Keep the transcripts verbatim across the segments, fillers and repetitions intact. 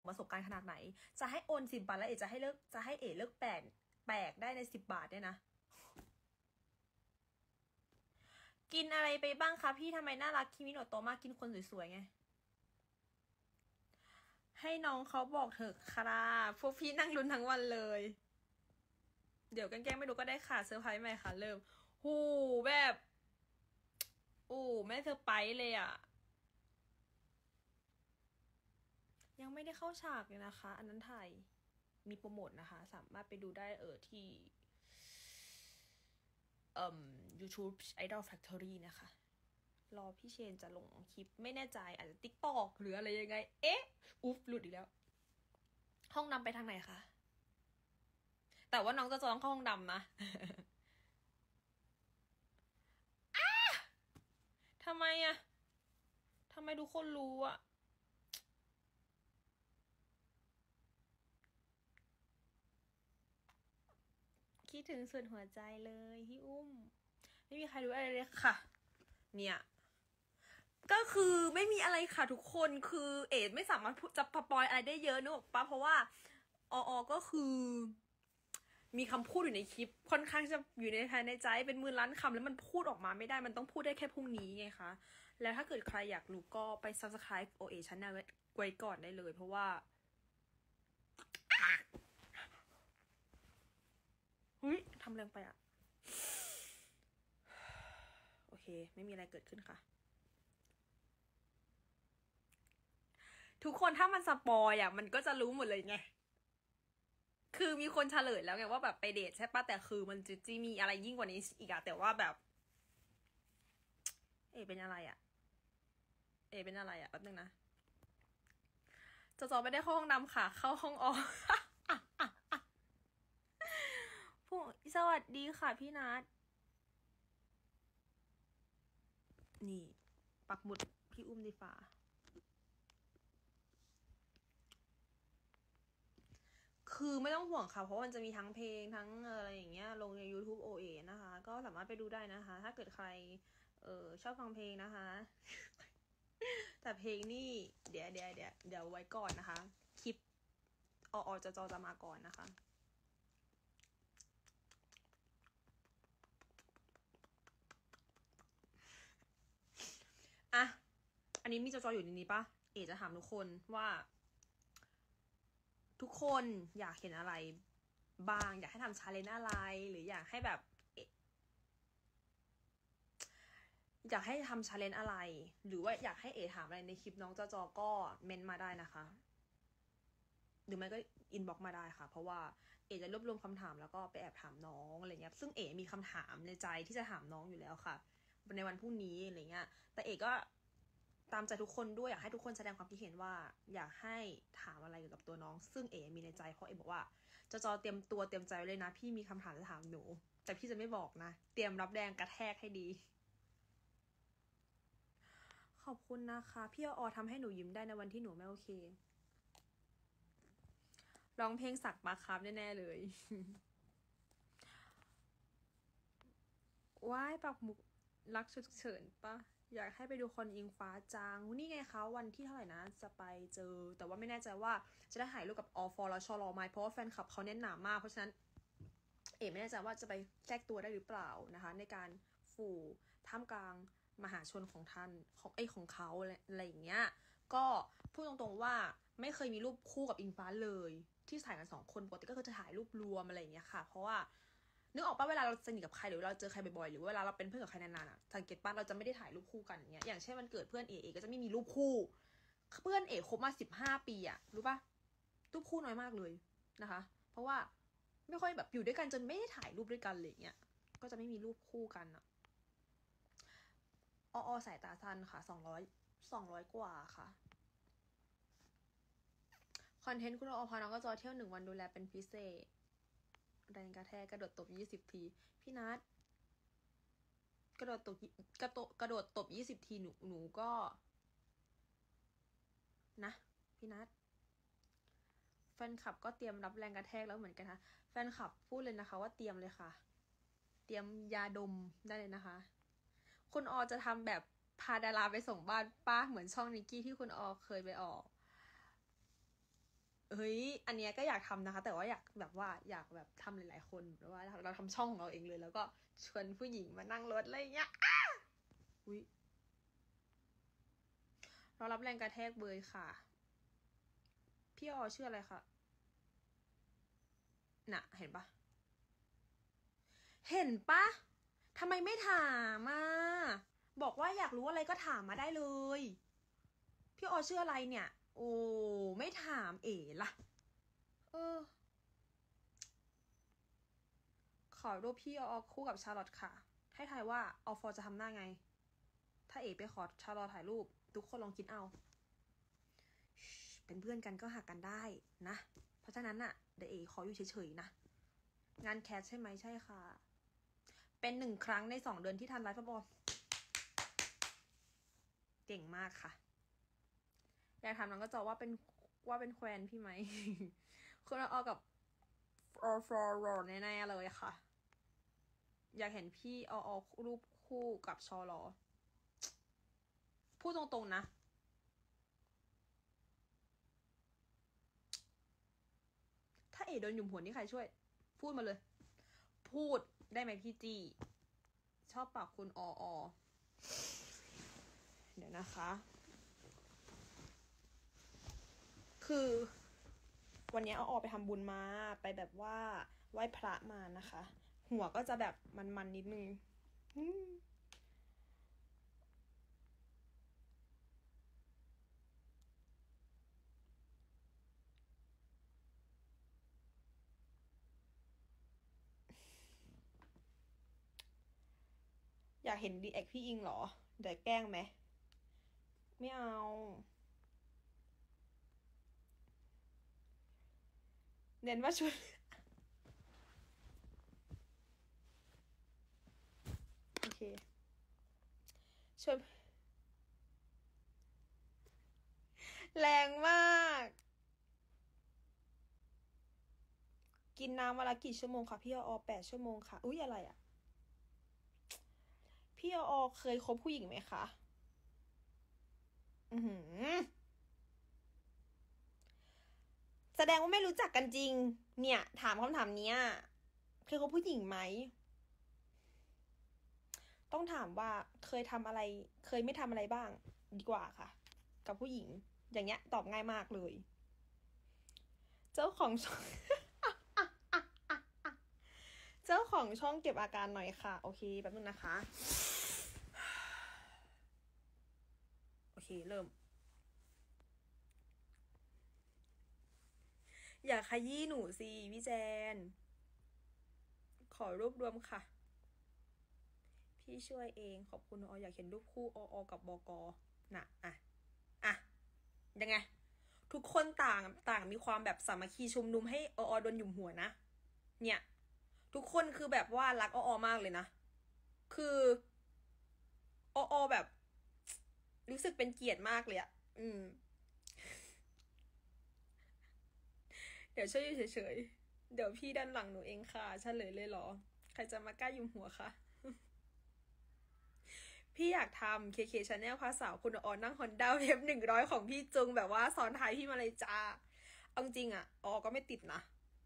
ประสบการณ์ขนาดไหนจะให้โอนสิบบาทแล้วเอจะให้เลิกจะให้เอเลิกแปลกแปลกได้ในสิบบาทเนี่ยนะกินอะไรไปบ้างคะพี่ทำไมน่ารักคิมิโนโตะมากกินคนสวยๆไงให้น้องเขาบอกเถอะครับพวกพี่นั่งลุ้นทั้งวันเลยเดี๋ยวกันแกล้งไม่ดูก็ได้ค่ะเซอร์ไพรส์ใหม่ค่ะเริ่มหูแบบโอ้แม่เซอร์ไพรส์เลยอ่ะยังไม่ได้เข้าฉากเลยนะคะอันนั้นถ่ายมีโปรโมทนะคะสามารถไปดูได้เออที่เอ่อ YouTube Idol Factory นะคะรอพี่เชนจะลงคลิปไม่แน่ใจอาจจะ TikTok หรืออะไรยังไงเอ๊ะอุ๊บหลุดอีกแล้วห้องดำไปทางไหนคะแต่ว่าน้องจะจะต้องเข้าห้องดำนะ ทำไมอะทำไมทุกคนรู้อะคิดถึงส่วนหัวใจเลยพี่อุ้มไม่มีใครรู้อะไรเลยค่ะเนี่ยก็คือไม่มีอะไรค่ะทุกคนคือเอ๋ไม่สามารถจะปปอยอะไรได้เยอะนึกออกปะเพราะว่าออก็คือมีคำพูดอยู่ในคลิปค่อนข้างจะอยู่ในภายในใจเป็นหมื่นล้านคำแล้วมันพูดออกมาไม่ได้มันต้องพูดได้แค่พรุ่งนี้ไงคะแล้วถ้าเกิดใครอยากรู้ก็ไป subscribe โอ เอ Channel ไว้ก่อนได้เลยเพราะว่าเฮ้ยทำแรงไปอะโอเคไม่มีอะไรเกิดขึ้นค่ะทุกคนถ้ามันสปอยอ่ะมันก็จะรู้หมดเลยไงคือมีคนเฉลยแล้วไงว่าแบบไปเดทใช่ปะแต่คือมันจะจะมีอะไรยิ่งกว่านี้อีกอะแต่ว่าแบบเอเป็นอะไรอะเอเป็นอะไรอะแป๊บนึงนะจอจอไม่ได้เข้าห้องน้ำค่ะเข้าห้องออผู้สวัสดีค่ะพี่นัทนี่ปักหมุดพี่อุ้มดีฟ้าคือไม่ต้องห่วงค่ะเพราะมันจะมีทั้งเพลงทั้งอะไรอย่างเงี้ยลงใน YouTube โอ เอ นะคะก็สามารถไปดูได้นะคะถ้าเกิดใครเออชอบฟังเพลงนะคะแต่เพลงนี่เดี๋ยวเดี๋ยวเดี๋ยวเดี๋ยวไว้ก่อนนะคะคลิปออจะจอจะมาก่อนนะคะอ่ะอันนี้มีจอจออยู่ในนี้ปะเอจะถามทุกคนว่าทุกคนอยากเห็นอะไรบ้างอยากให้ทำชาเลนจ์อะไรหรืออยากให้แบบอยากให้ทำชาเลนจ์อะไรหรือว่าอยากให้เอถามอะไรในคลิปน้องจอจอก็เมนมาได้นะคะหรือไม่ก็อินบ็อกมาได้ค่ะเพราะว่าเอจะรวบรวมคำถามแล้วก็ไปแอบถามน้องอะไรเงี้ยซึ่งเอมีคำถามในใจที่จะถามน้องอยู่แล้วค่ะในวันพรุ่งนี้อะไรเงี้ยแต่เอก็ตามใจทุกคนด้วยอยากให้ทุกคนแสดงความคิดเห็นว่าอยากให้ถามอะไรเกี่ยวกับตัวน้องซึ่งเอมีในใจเพราะเอบอกว่าจอจอเตรียมตัวเตรียมใจเลยนะพี่มีคำถามจะถามหนูแต่พี่จะไม่บอกนะเตรียมรับแรงกระแทกให้ดีขอบคุณนะคะพี่ออทำให้หนูยิ้มได้ในวันที่หนูไม่โอเคร้องเพลงสักมาครับแน่ๆเลยว้ายปักหมุกรักฉุกเฉินปะอยากให้ไปดูคนอิงฟ้าจางนี่ไงคะวันที่เท่าไหร่นะจะไปเจอแต่ว่าไม่แน่ใจว่าจะได้ถ่ายรูปกับออฟอร์และชอรอไหมเพราะว่าแฟนคลับเขาเน้นหนามากเพราะฉะนั้นเอ๋ไม่แน่ใจว่าจะไปแทรกตัวได้หรือเปล่านะคะในการฝูท่ามกลางมหาชนของท่านของไอของเขาอะไรอย่างเงี้ยก็พูดตรงๆว่าไม่เคยมีรูปคู่กับอิงฟ้าเลยที่ถ่ายกันสองคนปกติก็คือจะถ่ายรูปรวมอะไรอย่างเงี้ยค่ะเพราะว่านึกออกป่ะเวลาเราสนิทกับใครหรือเราเจอใครบ่อยๆหรือเวลาเราเป็นเพื่อนกับใครนานๆอ่ะสังเกตป่ะเราจะไม่ได้ถ่ายรูปคู่กันอย่างเงี้ยอย่างเช่นมันเกิดเพื่อนเอเอก็จะไม่มีรูปคู่เพื่อนเอคบมาสิบห้าปีอ่ะรู้ป่ะรูปคู่น้อยมากเลยนะคะเพราะว่าไม่ค่อยแบบอยู่ด้วยกันจนไม่ได้ถ่ายรูปด้วยกันเลยเงี้ยก็จะไม่มีรูปคู่กันอ่ะอ้อสายตาสั้นค่ะสองร้อยสองร้อยกว่าค่ะคอนเทนต์คุณออพาน้องก็จอเที่ยวหนึ่งวันดูแลเป็นพิเศษแรงกระแทกกระโดดตบยี่สิบทีพี่นัทกระโดดตบกระโดดกระโดดตบยี่สิบทีหนูหนูก็นะพี่นัทแฟนคลับก็เตรียมรับแรงกระแทกแล้วเหมือนกันค่ะแฟนคลับพูดเลยนะคะว่าเตรียมเลยค่ะเตรียมยาดมได้เลยนะคะคุณออจะทำแบบพาดาราไปส่งบ้านป้าเหมือนช่องนิกกี้ที่คุณออเคยไปออกเฮ้ยอันเนี้ยก็อยากทำนะคะแต่ว่าอยากแบบว่าอยากแบบทำหลายๆคนหรือว่าเราทำช่องของเราเองเลยแล้วก็ชวนผู้หญิงมานั่งรถอะไรเงี้ยอุ้ยเรารับแรงกระแทกเบยค่ะพี่ออชื่ออะไรคะน่ะเห็นปะเห็นปะทำไมไม่ถามอ่ะบอกว่าอยากรู้อะไรก็ถามมาได้เลยพี่ออชื่ออะไรเนี่ยโอ้ไม่ถามเอ๋ล่ะเออขอรูปพี่ออคู่กับชาร์ลอตค่ะให้ทายว่าออฟอร์จะทำหน้าไงถ้าเอ๋ไปขอชาร์ลอตถ่ายรูปทุกคนลองคิดเอาเป็นเพื่อนกันก็หักกันได้นะเพราะฉะนั้นน่ะเดี๋ยวเอ๋ขออยู่เฉยๆนะงานแคสใช่ไหมใช่ค่ะเป็นหนึ่งครั้งในสองเดือนที่ทันไลฟ์บอลเก่งมากค่ะอยากถามน้องก็จะว่าเป็นว่าเป็นแควนพี่ไหม คุณออกับฟอร์ฟอร์แน่ๆเลยค่ะอยากเห็นพี่ออรูปคู่กับชอลอพูดตรงๆนะถ้าเอ๋โดนหยุมหัวนี่ใครช่วยพูดมาเลยพูดได้ไหมพี่จีชอบปากคุณออเดี๋ยวนะคะคือวันนี้เอาออกไปทำบุญมาไปแบบว่าไหว้พระมานะคะ หัวก็จะแบบมันๆนิดนึงอยากเห็นรีแอคพี่อิงเหรอเดี๋ยวแกล้งไหมไม่เอาเน้นว่าชุดโอเคช่วยแรงมากกินน้ำวันละกี่ชั่วโมงคะพี่ออแปดชั่วโมงค่ะอุ๊ยอะไรอ่ะพี่ออเคยคบผู้หญิงไหมคะอือหือแสดงว่าไม่รู้จักกันจริงเนี่ยถามคำถามเนี้ยเคยคบผู้หญิงไหมต้องถามว่าเคยทำอะไรเคยไม่ทำอะไรบ้างดีกว่าค่ะกับผู้หญิงอย่างเงี้ยตอบง่ายมากเลยเจ้าของช่อง เจ้าของช่องเก็บอาการหน่อยค่ะโอเคแป๊บนึงนะคะโอเคเริ่มอย่าขยี้หนูสิพี่แจนขอรวบรวมค่ะพี่ช่วยเองขอบคุณอออยากเห็นรูปคู่ออกับบกน่ะอ่ะอ่ะยังไงทุกคนต่างต่างมีความแบบสามัคคีชุมนุมให้ออโดนหยุมหัวนะเนี่ยทุกคนคือแบบว่ารักออมากเลยนะคือออแบบรู้สึกเป็นเกียรติมากเลยอะอืมเดี๋ยวช่วยอยู่เฉยๆเดี๋ยวพี่ด้านหลังหนูเองค่ะเฉลยเลยเหรอใครจะมากล้าหยุมหัวคะพี่อยากทำ เค เค Channel พาสาวคุณออนนั่งฮอนด้าเวฟหนึ่งร้อยของพี่จุงแบบว่าซ้อนท้ายพี่มาเลยจ้าเอาจริงอะออก็ไม่ติดนะ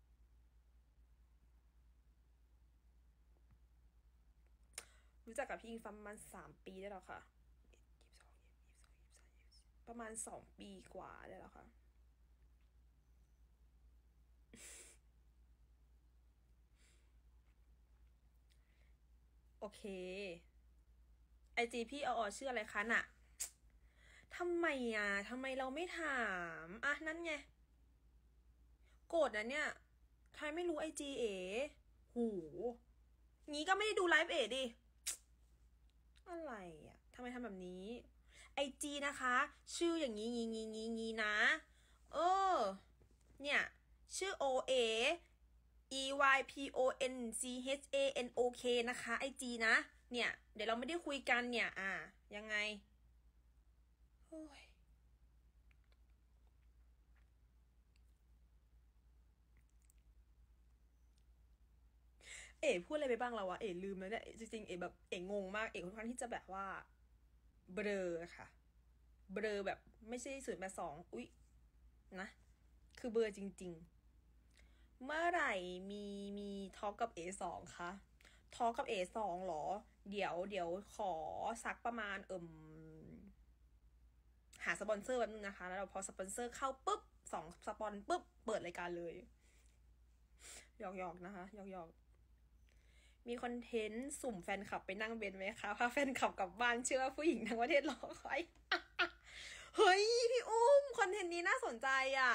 รู้จักกับพี่อิงฟ้าประมาณสามปีได้แล้วค่ะประมาณสองปีกว่าได้แล้วค่ะโอเคไอจีพี่ออชื่ออะไรคะน่ะทำไมอ่ะทำไมเราไม่ถามอ่ะนั่นไงโกรธนะเนี่ยใครไม่รู้ไอจีเอ๋หูงี้ก็ไม่ได้ดูไลฟ์เอ๋ดิอะไรอ่ะทำไมทำแบบนี้ไอจีนะคะชื่ออย่างนี้งี้งี้งี้งี้นะเออเนี่ยชื่อ O A E Y P O N C H A N O K นะคะไอจีนะเนี่ยเดี๋ยวเราไม่ได้คุยกันเนี่ยอ่ะยังไงโอ้ยเอ๋พูดอะไรไปบ้างแล้ววะเอ๋ลืมแล้วเนี่ยจริงๆเอ๋แบบเอ๋งงมากเอ๋ค่อนข้างที่จะแบบว่าเบลอค่ะเบลอแบบไม่ใช่ศูนย์แปดสองอุ๊ยนะคือเบอร์จริงๆเมื่อไหร่มีมีทอล์กกับ เอ สอง คะทอล์กกับ เอ สอง หรอเดี๋ยวเดี๋ยวขอสักประมาณเอิ่มหาสปอนเซอร์แป๊บนึงนะคะแล้วเราพอสปอนเซอร์เข้าปุ๊บสองสปอนปุ๊บเปิดรายการเลยหยอกๆนะคะหยอกๆมีคอนเทนต์สุ่มแฟนคลับไปนั่งเบนไหมคะพาแฟนคลับกลับบ้านเชื่อว่าผู้หญิงทั้งประเทศรอคอยเฮ้ยพี่อุ้มคอนเทนต์นี้น่าสนใจอ่ะ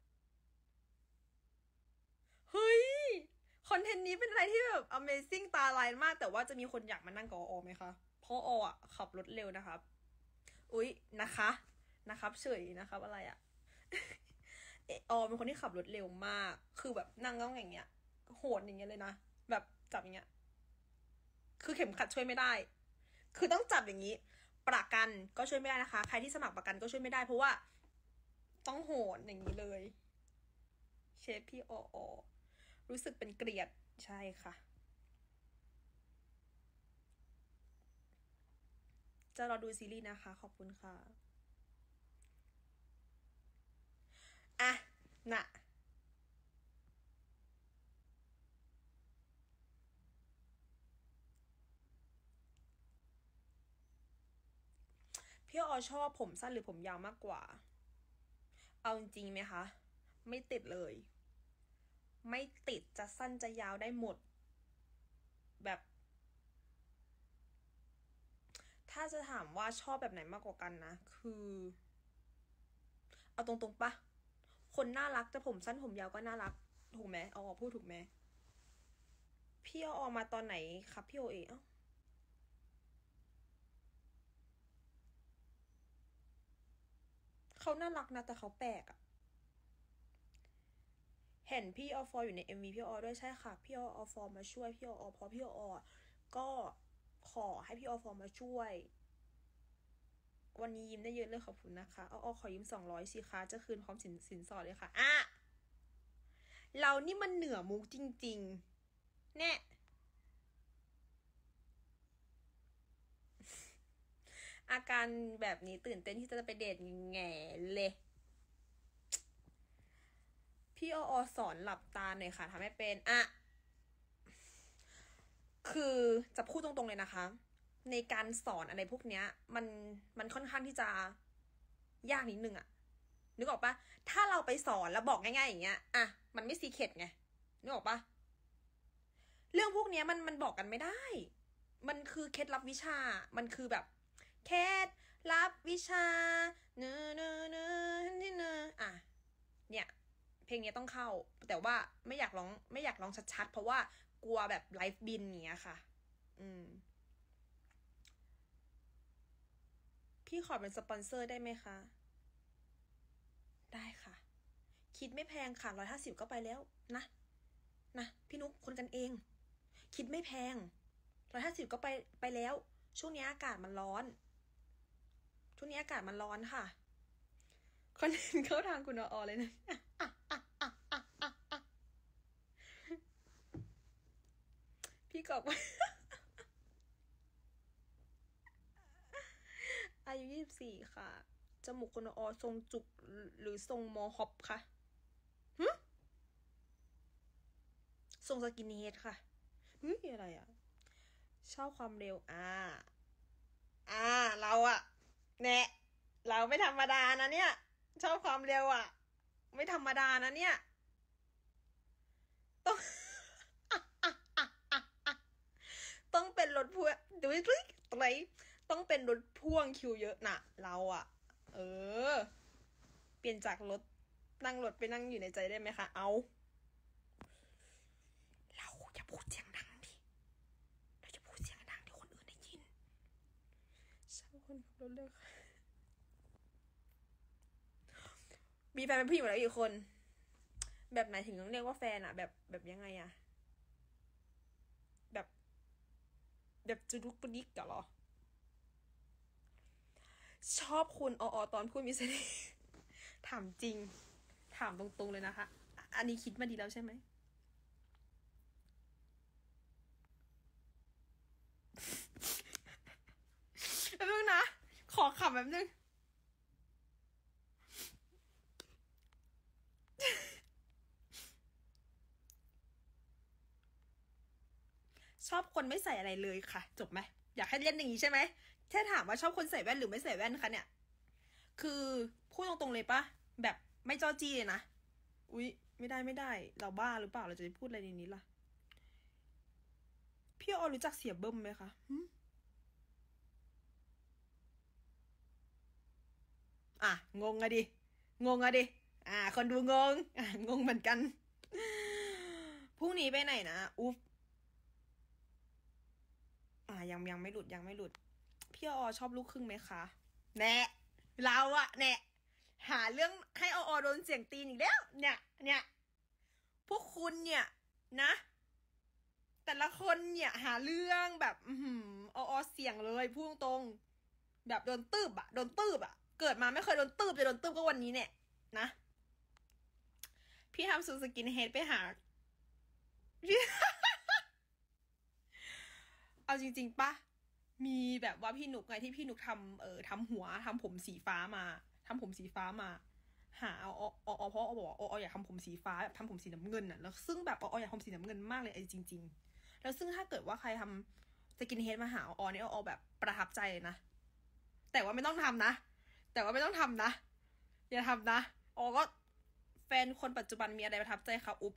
เฮ้ยคอนเทนต์นี้เป็นอะไรที่แบบ Amazing ตาลายมากแต่ว่าจะมีคนอยากมานั่งกับออไหมคะเพราะออ่ะขับรถเร็วนะครับอุ๊ยนะคะนะครับเฉยนะครับอะไรอ่ะเอออเป็นคนที่ขับรถเร็วมากคือแบบนั่งต้องอย่างเงี้ยโหดอย่างเงี้ยเลยนะแบบจับอย่างเงี้ยคือเข็มขัดช่วยไม่ได้คือต้องจับอย่างนี้ประกันก็ช่วยไม่ได้นะคะใครที่สมัครประกันก็ช่วยไม่ได้เพราะว่าต้องโหดอย่างนี้เลยเชฟพี่ออรู้สึกเป็นเกลียดใช่ค่ะจะรอดูซีรีส์นะคะขอบคุณค่ะอ่ะน่ะพี่ออชอบผมสั้นหรือผมยาวมากกว่าเอาจริงไหมคะไม่ติดเลยไม่ติดจะสั้นจะยาวได้หมดแบบถ้าจะถามว่าชอบแบบไหนมากกว่ากันนะคือเอาตรงๆปะคนน่ารักแต่ผมสั้นผมยาวก็น่ารักถูกไหมเอาออกพูดถูกไหมพี่เอาออกมาตอนไหนครับพี่โอเอเอ้าเขาน่ารักนะแต่เขาแปลกอะเห็นพี่ออฟอร์อยู่ใน เอ็ม วี พี่ออด้วยใช่ค่ะพี่ออฟอร์มาช่วยพี่ออเพราะพี่ออก็ขอให้พี่ออฟอร์มาช่วยวันนี้ยิ้มได้เยอะเลยขอบคุณนะคะเอาออขอยิ้มสองร้อยสิคะจะคืนพร้อมสินสินสอดเลยค่ะอ่ะเรานี่มันเหนือมุกจริงๆแน่อาการแบบนี้ตื่นเต้นที่จะไปเดทแง่เลยพี่ออสอนหลับตาหน่อยค่ะทำให้เป็นอ่ะคือจะพูดตรงๆเลยนะคะในการสอนอะไรพวกเนี้ยมันมันค่อนข้างที่จะยากนิดนึงอะนึกออกปะถ้าเราไปสอนแล้วบอกง่ายๆอย่างเงี้ยอ่ะมันไม่ซีเคร็ตไงนึกออกปะเรื่องพวกเนี้ยมันมันบอกกันไม่ได้มันคือเคล็ดลับวิชามันคือแบบเคล็ดลับวิชาเนื้อเนื้อเนื้อนี่เนื้ออ่ะเนี่ยเพลงนี้ต้องเข้าแต่ว่าไม่อยากร้องไม่อยากร้องชัดๆเพราะว่ากลัวแบบไลฟ์บินอย่างเงี้ยค่ะอืมพี่ขอเป็นสปอนเซอร์ได้ไหมคะได้ค่ะคิดไม่แพงค่ะร้อยห้าสิบก็ไปแล้วนะนะพี่นุ๊กคนกันเองคิดไม่แพงร้อยห้าสิบก็ไปไปแล้วช่วงนี้อากาศมันร้อนช่วงนี้อากาศมันร้อนค่ะคอนเทนต์เข้าทางคุณออเลยนะพี่กอบอายุยี่สิบสี่ค่ะจมูกคุณออทรงจุกหรือทรงมอฮอปคะทรงสกินเฮดค่ะเฮ้ยอะไรอ่ะชอบความเร็วอ่าอ่าเราอะแน่เราไม่ธรรมดานะเนี่ยชอบความเร็วอะไม่ธรรมดานะเนี่ยต้องต้องเป็นรถพ่วงดูดิอะไรต้องเป็นรถพ่วงคิวเยอะนะเราอะเออเปลี่ยนจากรถนั่งรถไปนั่งอยู่ในใจได้ไหมคะเอาเราอย่าพูดเสียงดังดิเราจะพูดเสียงดังที่คนอื่นได้ยินชอบคนขับรถเลยมีแฟนเป็นผู้หญิงแล้วอีกคนแบบไหนถึงต้องเรียกว่าแฟนอะแบบแบบยังไงอะแบบแบบจุดุกปุดิกเหรอชอบคุณออตอนพูดมีเสน่ห์ถามจริงถามตรงๆเลยนะคะอันนี้คิดมาดีแล้วใช่ไหมแป๊บนึงนะขอขำแป๊บนึงชอบคนไม่ใส่อะไรเลยค่ะจบไหมอยากให้เล่นอย่างนี้ใช่ไหมแค่ถามว่าชอบคนใส่แว่นหรือไม่ใส่แว่นคะเนี่ยคือพูดตรงๆเลยปะแบบไม่จ้อจี้เลยนะอุ๊ยไม่ได้ไม่ได้เราบ้าหรือเปล่าเราจะไปพูดอะไรในนี้ล่ะพี่ออรู้จักเสียเบิ้มไหมคะอ่ะงงอะดิงงอะดิอ่าคนดูงงอ่ะงงเหมือนกันพรุ่งนี้ไปไหนนะอุ๊บอ่ายังยังไม่หลุดยังไม่หลุดพี่ออชอบลูกครึ่งไหมคะแน่เราอะแน่หาเรื่องให้ออโดนเสียงตีนอีกแล้วเนี่ยเนี่ยพวกคุณเนี่ยนะแต่ละคนเนี่ยหาเรื่องแบบอืมออเสียงเลยพูดตรงแบบโดนตืบอะโดนตืบอะเกิดมาไม่เคยโดนตืบจะโดนตืบก็วันนี้เนี่ยนะพี่ทำซูสกินเฮดไปหาเอาจริงๆปะมีแบบว่าพี่หนุกไงที่พี่หนุกทำเออทำหัวทำผมสีฟ้ามาทำผมสีฟ้ามาหาเอาเอาเอาเพราะเอาบอกว่าเอาอยากทำผมสีฟ้าแบบทำผมสีน้ำเงินอะแล้วซึ่งแบบเอาอยากทำสีน้ำเงินมากเลยไอ้จริงๆแล้วซึ่งถ้าเกิดว่าใครทำสกินเฮดมาหาออเนี่ยเอาแบบประทับใจเลยนะแต่ว่าไม่ต้องทำนะแต่ว่าไม่ต้องทำนะอย่าทำนะออก็แฟนคนปัจจุบันมีอะไรประทับใจคะอุ๊บ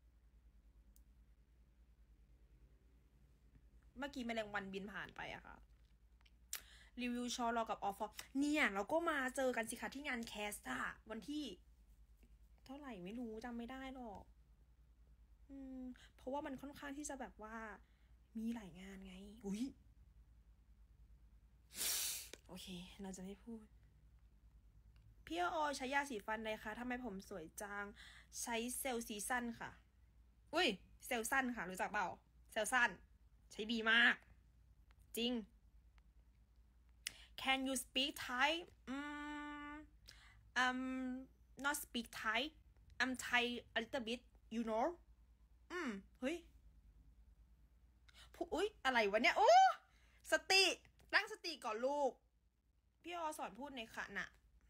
เมื่อกี้แมลงวันบินผ่านไปอะค่ะรีวิวชอรอกับออฟเนี่ยเราก็มาเจอกันสิคะที่งานแคสต์อะวันที่เท่าไหร่ไม่รู้จำไม่ได้หรอกอืมเพราะว่ามันค่อนข้างที่จะแบบว่ามีหลายงานไงอุ้ยโอเคเราจะไม่พูดพี่ออใช้ยาสีฟันเลยคะทำไมผมสวยจังใช้เซลซีซันค่ะอุ้ยเซลซันค่ะรู้จักเปล่าเซลซันใช้ดีมากจริง Can you speak Thai อืม um not speak Thai I'm Thai a little bit you know อืมเฮ้ยผู้อุ้ยอะไรวะเนี่ยโอ้สติตั้งสติก่อนลูกพี่ออสอนพูดในค่ะน่ะ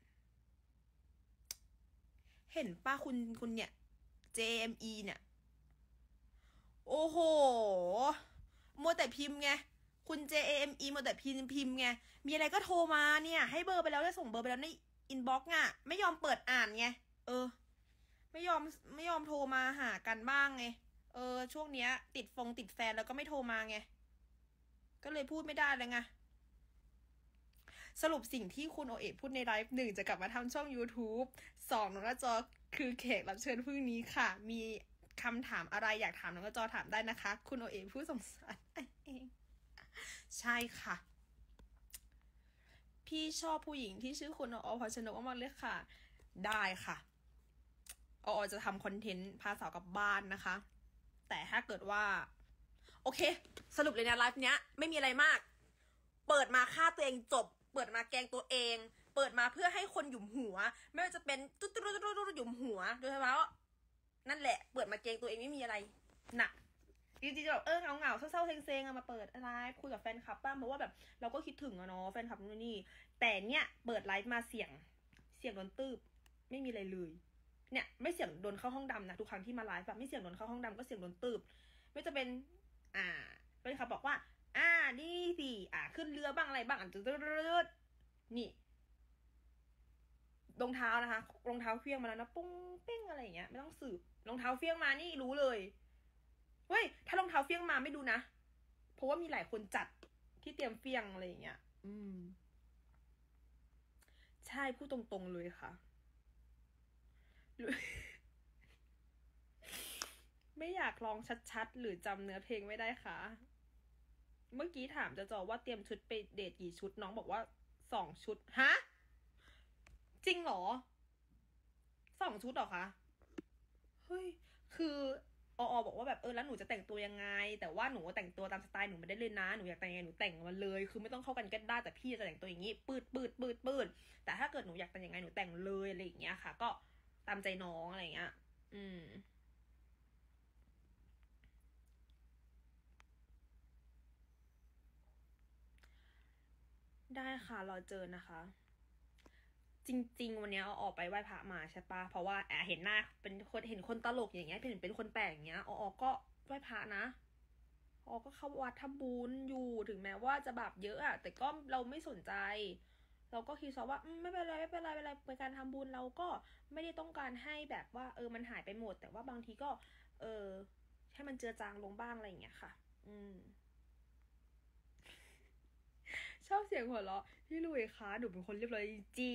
เห็นป้าคุณคุณเนี่ย เจ เอ็ม อี เนี่ยโอ้โหมัวแต่พิมพ์ไงคุณ เจ เอ็ม อี มัวแต่พิมพ์พิมพ์ไงมีอะไรก็โทรมาเนี่ยให้เบอร์ไปแล้วได้ส่งเบอร์ไปแล้วในอินบ็อกซ์อ่ะไม่ยอมเปิดอ่านไงเออไม่ยอมไม่ยอมโทรมาหากันบ้างไงเออช่วงเนี้ยติดฟงติดแฟนแล้วก็ไม่โทรมาไงก็เลยพูดไม่ได้เลยไงสรุปสิ่งที่คุณโอเอพูดในไลฟ์หนึ่งจะกลับมาทำช่อง YouTube สองน้องหน้าจอคือแขกรับเชิญพรุ่งนี้ค่ะมีคำถามอะไรอยากถามน้องหน้าจอถามได้นะคะคุณโอเอผู้สงสารเองใช่ค่ะพี่ชอบผู้หญิงที่ชื่อคุณออพอชนกมากเลยค่ะได้ค่ะออจะทำคอนเทนต์พาสาวกลับบ้านนะคะแต่ถ้าเกิดว่าโอเคสรุปเลยนะไลฟ์เนี้ยไม่มีอะไรมากเปิดมาฆ่าตัวเองจบเปิดมาแกล้งตัวเองเปิดมาเพื่อให้คนหยุมหัวไม่ว่าจะเป็นตุ๊ดตุ๊ดตุ๊ดตุ๊ดหยุมหัวโดยเฉพาะนั่นแหละเปิดมาแกล้งตัวเองไม่มีอะไรหนักจริงๆแบบเออเหงาเหงาเศร้าๆเซ็งๆอะมาเปิดไลฟ์คุยกับแฟนคลับบ้างเพราะว่าแบบเราก็คิดถึงอะเนาะแฟนคลับนู่นนี่แต่เนี้ยเปิดไลฟ์มาเสียงเสียงโดนตืบไม่มีอะไรเลยเนี่ยไม่เสียงโดนเข้าห้องดำนะทุกครั้งที่มาไลฟ์แบบไม่เสียงโดนเข้าห้องดำก็เสียงโดนตืบไม่จะเป็นอ่าแฟนคลับบอกว่าอ่านี่สิอ่าขึ้นเรือบ้างอะไรบ้างอ่ะตืดๆนี่รองเท้านะคะรองเท้าเฟี้ยงมาแล้วนะปุ้งเป้งอะไรอย่างเงี้ยไม่ต้องสืบรองเท้าเฟี้ยงมานี่รู้เลยเฮ้ยถ้ารองเท้าเฟี้ยงมาไม่ดูนะเพราะว่ามีหลายคนจัดที่เตรียมเฟี้ยงอะไรอย่างเงี้ยอืมใช่พูดตรงๆเลยค่ะไม่อยากลองชัดๆหรือจำเนื้อเพลงไม่ได้ค่ะเมื่อกี้ถามจะจอว่าเตรียมชุดไปเดทกี่ชุดน้องบอกว่าสองชุดฮะจริงเหรอสองชุดเหรอคะเฮ้ยคือออบอกว่าแบบเออแล้วหนูจะแต่งตัวยังไงแต่ว่าหนูแต่งตัวตามสไตล์หนูไม่ได้เลยนะหนูอยากแต่งยังไงหนูแต่งมันเลยคือไม่ต้องเข้ากันก็ได้แต่พี่จะแต่งตัวอย่างนี้ปืดปืดปืดปืดแต่ถ้าเกิดหนูอยากแต่งยังไงหนูแต่งเลยอะไรอย่างเงี้ยค่ะก็ตามใจน้องอะไรอย่างเงี้ยอืมได้ค่ะรอเจอนะคะจริงๆวันนี้เอาออกไปไหว้พระมาใช่ปะเพราะว่าแอบเห็นหน้าเป็นคนเห็นคนตลกอย่างเงี้ยเห็นเป็นคนแปลกอย่างเงี้ยเอาออกก็ไหว้พระนะอ๋อก็เข้าวัดทำบุญอยู่ถึงแม้ว่าจะบาปเยอะอะแต่ก็เราไม่สนใจเราก็คิดซะว่าไม่เป็นไรไม่เป็นไรไม่เป็นไรเป็นการทำบุญเราก็ไม่ได้ต้องการให้แบบว่าเออมันหายไปหมดแต่ว่าบางทีก็เออให้มันเจือจางลงบ้างอะไรอย่างเงี้ยค่ะอืมชอบเสียงหัวเราะพี่ลุยคะหนูเป็นคนเรียบร้อยจี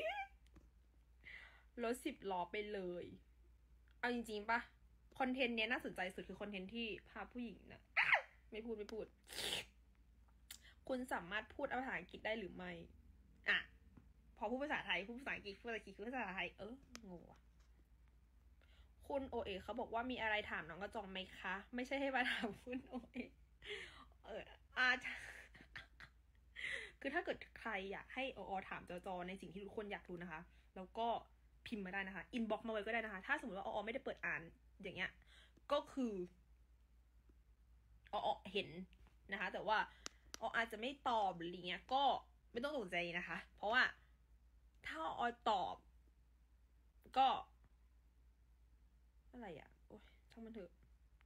รถสิบล้อไปเลยเอาจริงๆปะคอนเทนต์เนี้ยน่าสนใจสุดคือคอนเทนต์ที่พาผู้หญิงนะไม่พูดไม่พูดคุณสามารถพูดภาษาอังกฤษได้หรือไม่อ่ะพอพูดภาษาไทยพูดภาษาอังกฤษพูดภาษาอังกฤษพูดภาษาไทยเอองงว่ะคุณโอเอเขาบอกว่ามีอะไรถามน้องกระจองไหมคะไม่ใช่ให้มาถามคุณโอเอเอออาจคือถ้าเกิดใครอยากให้ออถามจอจอในสิ่งที่ทุกคนอยากรู้นะคะแล้วก็พิมพ์มาได้นะคะอินบ็อกซ์มาไว้ก็ได้นะคะถ้าสมมติว่าออไม่ได้เปิดอ่านอย่างเงี้ยก็คือออเห็นนะคะแต่ว่าอออาจจะไม่ตอบหรือเงี้ยก็ไม่ต้องตกใจนะคะเพราะว่าถ้าออตอบก็อะไรอ่ะโอ๊ยช่างมันเถอะ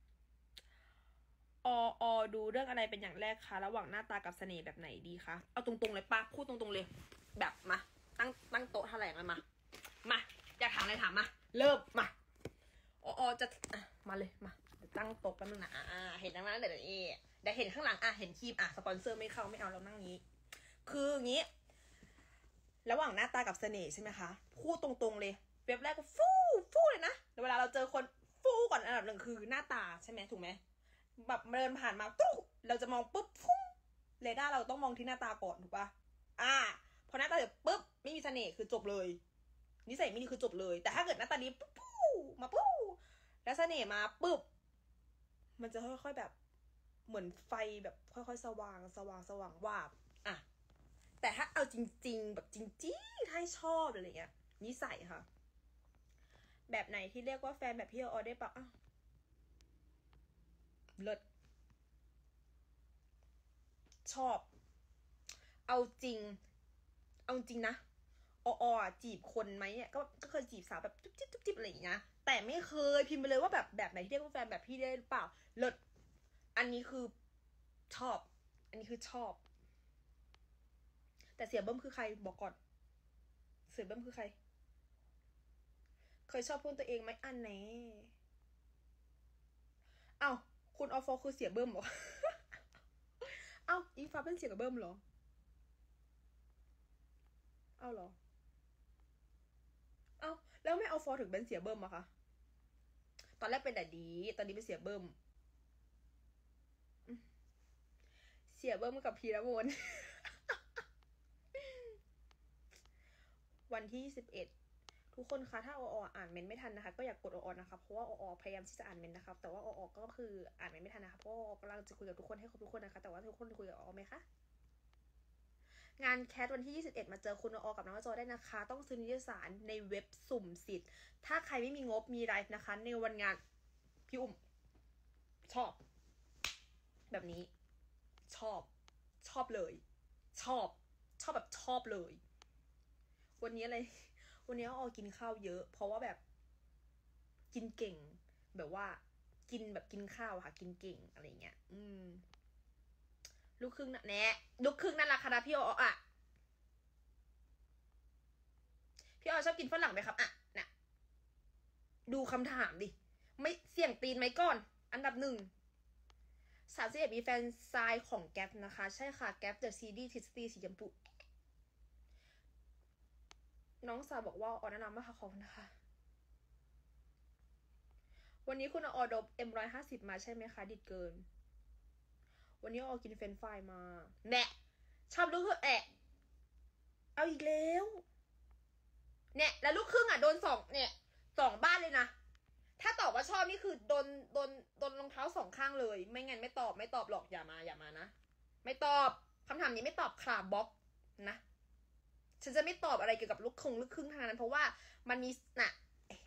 อออดูเรื่องอะไรเป็นอย่างแรกคะระหว่างหน้าตากับเสน่ห์แบบไหนดีคะเอาตรงๆเลยป้าพูดตรงๆเลยแบบมาตั้งตั้งโต๊ะแถลงเลยมามาอยากถามอะไรถามมาเริ่มมาออจะมาเลยมาตั้งโต๊ะแป๊บนึงนะอ่าเห็นนั่งนั้นเดี๋ยวนี้เดี๋ยวเห็นข้างหลังอ่ะเห็นครีมอ่ะสปอนเซอร์ไม่เข้าไม่เอาเรานั่งนี้คืออย่างนี้ระหว่างหน้าตากับเสน่ห์ใช่ไหมคะพูดตรงๆเลยเว็บแรกก็ฟู่ฟู่เลยนะเวลาเราเจอคนฟู่ก่อนอันดับหนึ่งคือหน้าตาใช่ไหมถูกไหมแบบเดินผ่านมาปุ๊บเราจะมองปุ๊บฟู่เรดาร์เราต้องมองที่หน้าตาก่อนถูกปะอ่าพอหน้าตาเสร็จปุ๊บไม่มีเสน่ห์คือจบเลยนิสัยไม่ดีคือจบเลยแต่ถ้าเกิดหน้าตาดีปุ๊บมาปุ๊บแล้วเสน่ห์มาปุ๊บมันจะค่อยๆแบบเหมือนไฟแบบค่อยๆสว่างสว่างสว่างวาบอ่ะแต่ถ้าเอาจริงๆแบบจริงๆให้ชอบอะไรเงี้ยนิสัยค่ะแบบไหนที่เรียกว่าแฟนแบบพี่ออได้ปะอ่ะเลิศชอบเอาจริงเอาจริงนะอออจีบคนไหมเนี่ยก็ก็เคยจีบสาวแบบจุ๊บจิ๊บจุ๊บจิ๊บอะไรอย่างเงี้ยแต่ไม่เคยพิมพ์ไปเลยว่าแบบแบบไหนที่เรียกว่าแฟนแบบพี่ได้หรือเปล่าเลิศอันนี้คือชอบอันนี้คือชอบแต่เสียเบิ้มคือใครบอกก่อนเสียเบิ้มคือใครเคยชอบเพื่อนตัวเองไหมอันไหนเอ้าคุณออฟอคือเสียเบิ้มเหรอเอ้าอิงฟ้าเป็นเสียกับเบิ้มเหรอเอ้าเหรอเอ้าแล้วไม่เอาฟอถึงเป็นเสียเบิ้มอะคะตอนแรกเป็นแต่ดีตอนนี้เป็นเสียเบิ้มเสียเบิ้มกับพีระมนวันที่สิบเอ็ดทุกคนคะถ้าอออ่านเมนไม่ทันนะคะก็อยากกดออนะคะเพราะว่าออพยายามที่จะอ่านเมนนะคะแต่ว่าออก็คืออ่านเมนไม่ทันนะคะเพราะอกำลังจะคุยกับทุกคนให้ครบทุกคนนะคะแต่ว่าทุกคนคุยกับออไหมคะงานแคสวันที่ยี่สิบเอ็ดมาเจอคุณออกับน้องจอได้นะคะต้องซื้อนิตยสารในเว็บสุ่มสิทธิ์ถ้าใครไม่มีงบมีไลฟ์นะคะในวันงานพี่อุ้มชอบแบบนี้ชอบชอบเลยชอบชอบแบบชอบเลยวันนี้อะไรวันนี้ออกินข้าวเยอะเพราะว่าแบบกินเก่งแบบว่ากินแบบกินข้าวค่ะกินเก่งอะไรเงี้ยอืมลูกครึ่งนะแน่ลูกครึ่งนั่นแหละค่ะนะพี่อออ่ะพี่ออชอบกินฝรั่งไหมครับอ่ะน่ะดูคำถามดิไม่เสี่ยงตีนไหมก่อนอันดับหนึ่งสามสิบเอ็ดมีแฟนซายของแก๊ปนะคะใช่ค่ะแก๊ปเดอะซีรีส์ทิสตี้สีชมพูน้องสาวบอกว่าออแนะนำมากค่ะขอบคุณนะคะวันนี้คุณออดบเอ็มร้อยห้าสิบมาใช่ไหมคะดิดเกินวันนี้ออกินเฟรนฟรายมาแน่ชอบลูกแอะเอาอีกแล้วเนี่ยแล้วลูกครึ่งอ่ะโดนสองเนี่ยสองบ้านเลยนะถ้าตอบว่าชอบนี่คือโดนโดนโดนรองเท้าสองข้างเลยไม่งั้นไม่ตอบไม่ตอบหรอกอย่ามาอย่ามานะไม่ตอบคำถามนี้ไม่ตอบค่ะบล็อกนะฉันจะไม่ตอบอะไรเกี่ยวกับลูกครึ่งลูกครึ่งทางนั้นเพราะว่ามันมีน่ะ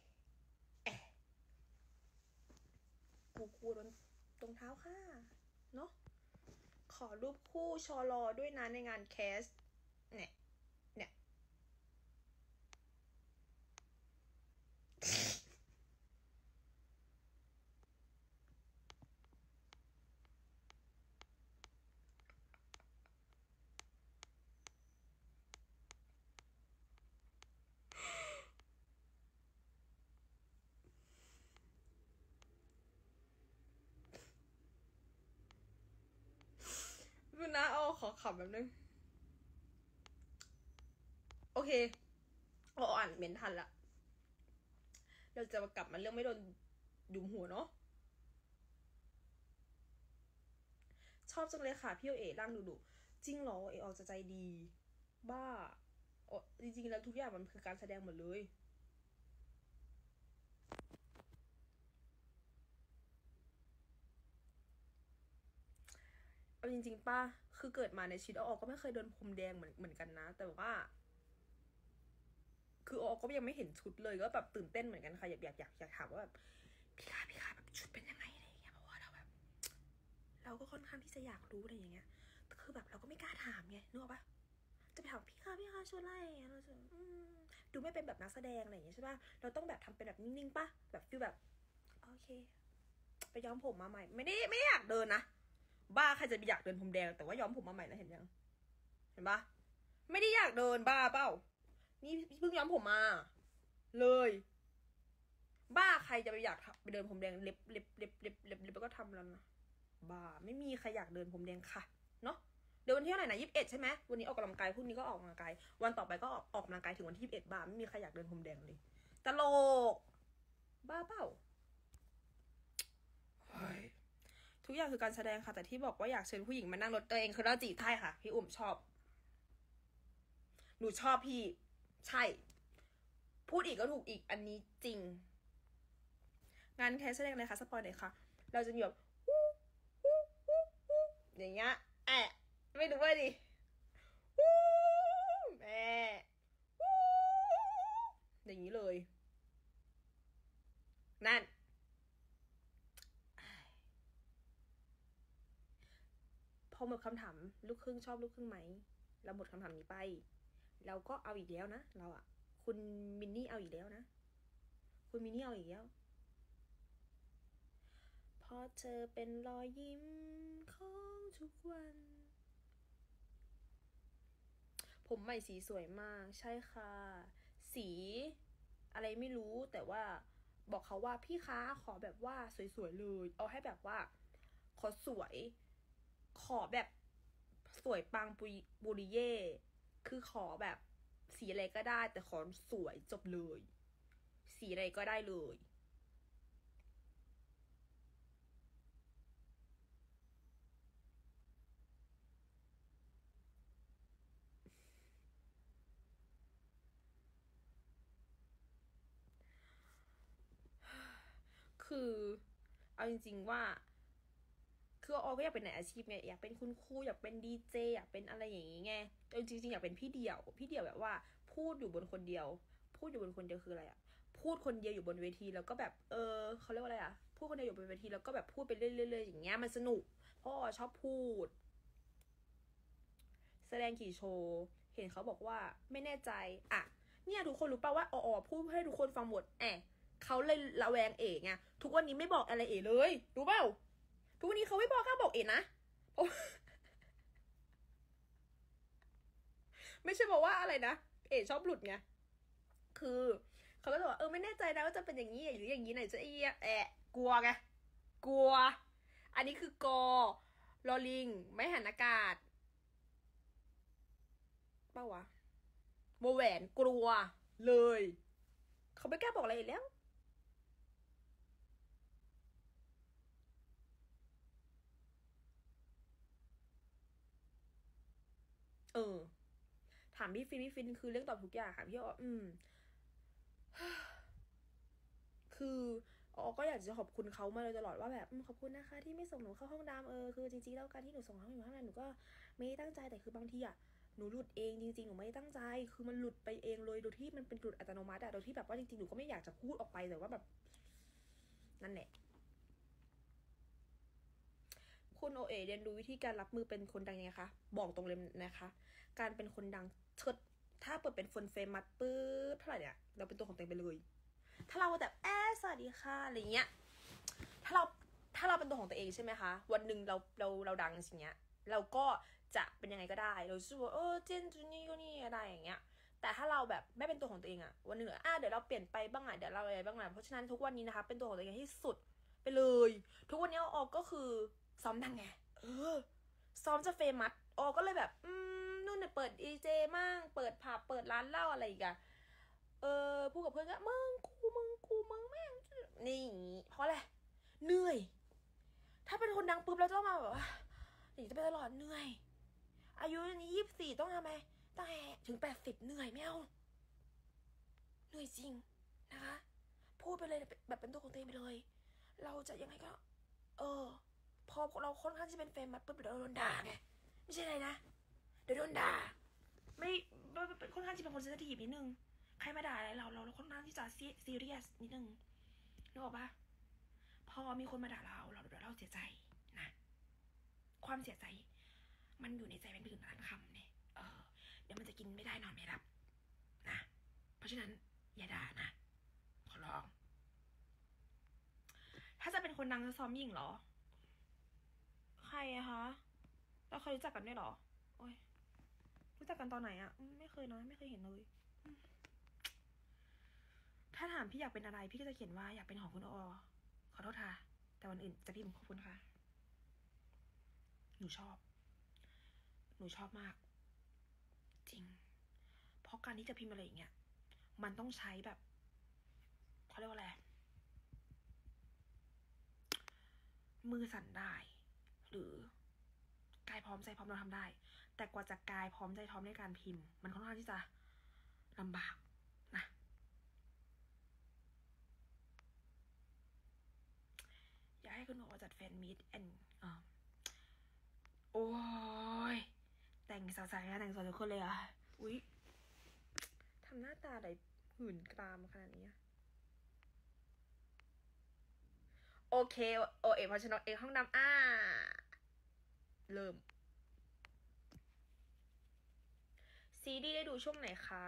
กูกูโดนตรงเท้าค่ะเนาะขอรูปคู่ชอรอด้วยนะในงานแคสเนี่ยเนี่ยขอขำแบบนึงโอเคเราอ่านเมนทันละเราจะกลับมาเรื่องไม่โดนยุมหัวเนาะชอบจังเลยค่ะพี่โอเอ๋ร่างดุดุจริงเหรอเอออกจะใจดีบ้าอ๋อจริงๆแล้วทุกอย่างมันคือการแสดงหมดเลยเอาจริงๆป้าคือเกิดมาในชีวิตออกก็ไม่เคยโดนพรมแดงเหมือนเหมือนกันนะแต่ว่าคือออกก็ยังไม่เห็นชุดเลยก็แบบตื่นเต้นเหมือนกันค่ะอยากอยากอยากอยากถามว่าแบบพี่คะพี่คะแบบชุดเป็นยังไงอะไรอย่างเงี้ยเพราะว่าเราแบบเราก็ค่อนข้างที่จะอยากรู้อะไรอย่างเงี้ยคือแบบเราก็ไม่กล้าถามไงนึกออกปะจะไปถามพี่คะพี่คะชุดอะไรเราจะดูไม่เป็นแบบนักแสดงอะไรอย่างเงี้ยใช่ปะเราต้องแบบทำเป็นแบบนิ่งๆปะแบบฟีลแบบโอเคไปย้อมผมมาใหม่ไม่ได้ไม่ได้อยากเดินนะบ้าใครจะไปอยากเดินผมแดงแต่ว่าย้อมผมมาใหม่แล้วเห็นยังเห็นปะไม่ได้อยากเดินบ้าเปล่านี่เพิ่งย้อมผมมาเลยบ้าใครจะไปอยากไปเดินผมแดงเล็บเล็บเล็บเล็บเล็บเล็บแล้วก็ทำแล้วนะบ้าไม่มีใครอยากเดินผมแดงค่ะเนาะเดี๋ยววันที่เท่าไหร่นะยี่สิบเอ็ดใช่ไหมวันนี้ออกกำลังกายพรุ่งนี้ก็ออกกำลังกายวันต่อไปก็ออกออกกำลังกายถึงวันที่ยี่สิบเอ็ดบ้าไม่มีใครอยากเดินผมแดงเลยตลกบ้าเปล่าทุกอย่างคือการแสดงค่ะแต่ที่บอกว่าอยากเชิญผู้หญิงมานั่งรถตัวเองคือเราจีบใช่ค่ะพี่อุ่มชอบหนูชอบพี่ใช่พูดอีกก็ถูกอีกอันนี้จริงงานแคสแสดงอะไรคะสปอยหน่อยค่ะเราจะมีแบบอย่างเงี้ยแอะไม่รู้ว่าดิแม่อย่างนี้เลยนั่นพอหมดคำถามลูกครึ่งชอบลูกครึ่งไหมเราหมดคำถามนี้ไปเราก็เอาอีกแล้วนะเราอะคุณมินนี่เอาอีกแล้วนะคุณมินนี่เอาอีกแล้วพอเธอเป็นรอยยิ้มของทุกวันผมใหม่สีสวยมากใช่ค่ะสีอะไรไม่รู้แต่ว่าบอกเขาว่าพี่คะขอแบบว่าสวยๆเลยเอาให้แบบว่าขอสวยขอแบบสวยปังปุยบุริเย่คือขอแบบสีอะไรก็ได้แต่ขอสวยจบเลยสีอะไรก็ได้เลยคือเอาจริงๆว่าคือออก็อยากเป็นในอาชีพไงอยากเป็นคุณครูอยากเป็นดีเจอยากเป็นอะไรอย่างงี้ไงแต่จริงๆอยากเป็นพี่เดี่ยวพี่เดี่ยวแบบว่าพูดอยู่บนคนเดียวพูดอยู่บนคนเดียวคืออะไรอะพูดคนเดียวอยู่บนเวทีแล้วก็แบบเออเขาเรียกว่าอะไรอะพูดคนเดียวอยู่บนเวทีแล้วก็แบบพูดไปเรื่อยๆอย่างเงี้ยมันสนุกเพราะออชอบพูดแสดงกี่โชว์เห็นเขาบอกว่าไม่แน่ใจอะเนี่ยทุกคนรู้ป่าว่าออพูดให้ทุกคนฟังหมดแอะเขาเลยระแวงเอ๋ไงทุกวันนี้ไม่บอกอะไรเอ๋เลยรู้เปล่าทุกวันนี้เขาไม่บอกก้าบอกเอ๋นะไม่ใช่บอกว่าอะไรนะเอ๋ชอบหลุดไงคือเขาก็จะบอกเออไม่แน่ใจนะว่าจะเป็นอย่างนี้หรืออย่างนี้ไหนจะเอียแอะกลัวไงกลัวอันนี้คือกอลอลิงไม่หันอากาศเปล่าวะโมแหวนกลัวเลยเขาไม่กล้าบอกอะไรอีกแล้วเออถามพี่ฟินพี่ฟินคือเรื่องตอบทุกอย่างค่ะพี่อ๋ออืมคืออ๋อก็อยากจะขอบคุณเขามาเลยตลอดว่าแบบขอบคุณนะคะที่ไม่ส่งหนูเข้าห้องดำเออคือจริงๆแล้วการที่หนูส่งห้องอยู่ข้างในหนูก็ไม่ได้ตั้งใจแต่คือบางทีอะหนูหลุดเองจริงๆหนูไม่ได้ตั้งใจคือมันหลุดไปเองเลยโดยที่มันเป็นหลุดอัตโนมัติอะโดยที่แบบว่าจริงๆหนูก็ไม่อยากจะพูดออกไปแต่ว่าแบบนั่นแหละคุณโอเอเรียนรู้วิธีการรับมือเป็นคนดังยังไงคะบอกตรงเลยนะคะการเป็นคนดังเชิดถ้าเปิดเป็นคนเฟมัสปุ๊บเท่าไหร่เนี่ยเราเป็นตัวของตัวเองไปเลยถ้าเราแบบแอะสวัสดีค่ะอะไรเงี้ยถ้าเราถ้าเราเป็นตัวของตัวเองใช่ไหมคะวันหนึ่งเราเราเราดังอย่างเงี้ยเราก็จะเป็นยังไงก็ได้เราจะว่าเออเจนจูนี่ก็นี่อะไรอย่างเงี้ยแต่ถ้าเราแบบไม่เป็นตัวของตัวเองอะวันหนึ่งอ่ะเดี๋ยวเราเปลี่ยนไปบ้างอ่ะเดี๋ยวเราอะไรบ้างอ่ะเพราะฉะนั้นทุกวันนี้นะคะเป็นตัวของตัวเองที่สุดไปเลยทุกวันนี้ออกก็คือซ้อมดังไงเออซ้อมจะเฟมัสโออก็เลยแบบ อืมนู่นเนี่ยเปิดดีเจมั่งเปิดผับเปิดร้านเหล้าอะไรอีกอะเออพูดกับเพื่อนก็มึงกูมึงกูมึงแม่งนี่อย่างงี้เพราะอะไรเหนื่อยถ้าเป็นคนดังปุ๊บแล้วต้องมาแบบว่าอย่างนี้จะไปตลอดเหนื่อยอายุนี้ยี่สิบสี่ต้องทำไมต้องแหถึงแปดสิบเหนื่อยไม่เอาเหนื่อยจริงนะคะพูดไปเลยแบบเป็นตัวของตัวเองไปเลยเราจะยังไงก็เออพอเราค่อนข้างที่เป็นเฟมมาปุ๊บเดี๋ยวโดนด่าไงไม่ใช่อะไรนะเดี๋ยวโดนด่าไม่เป็นค่อนข้างที่เป็นคนเซนซิทีฟนิดนึงใครมาด่าอะไรเราเราเราค่อนข้างที่จะซีเรียสนิดนึงนึกออกปะพอมีคนมาด่าเราเราเดี๋ยวเราเสียใจนะความเสียใจมันอยู่ในใจเป็นผื่นล้านคำเนี่ยเออเดี๋ยวมันจะกินไม่ได้นอนไม่หลับนะเพราะฉะนั้นอย่าด่านะขอร้องถ้าจะเป็นคนดังจะซ้อมยิงเหรอใครอะคะเราเคยรู้จักกันด้วยเหรอโอ้ยรู้จักกันตอนไหนอะไม่เคยนะไม่เคยเห็นเลยถ้าถามพี่อยากเป็นอะไรพี่ก็จะเขียนว่าอยากเป็นของคุณอขอโทษค่ะแต่วันอื่นจะพิมพ์ขอบคุณค่ะหนูชอบหนูชอบมากจริงเพราะการที่จะพิมพ์อะไรอย่างเงี้ยมันต้องใช้แบบเขาเรียกว่าอะไรมือสั่นได้หรือกายพร้อมใจพร้อมเราทำได้แต่กว่าจะกายพร้อมใจพร้อมในการพิมพ์มันค่อนข้างที่จะลำบากนะอยากให้คุณหนูจัดแฟนมีตแอนเออโอ้ยแต่งสาวๆนะแต่งสาวทุกคนเลยอ่ะอุ๊ยทำหน้าตาอะไรหื่นกรามขนาดนี้โอเคโอเอพอชนกเองห้องน้ำอ่าเริ่มซีดีได้ดูช่วงไหนคะ